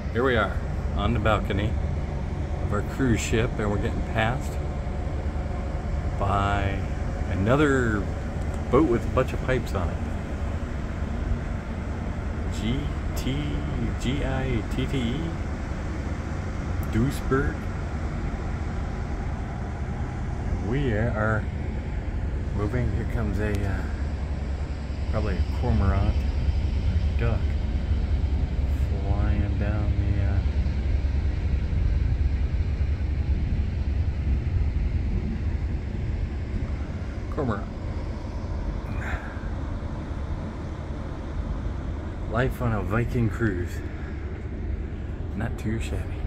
Here we are on the balcony of our cruise ship, and we're getting passed by another boat with a bunch of pipes on it. G-I-T-T-E Duisburg. We are moving. Here comes a probably a cormorant or duck flying down the cormorant. Life on a Viking cruise. Not too shabby.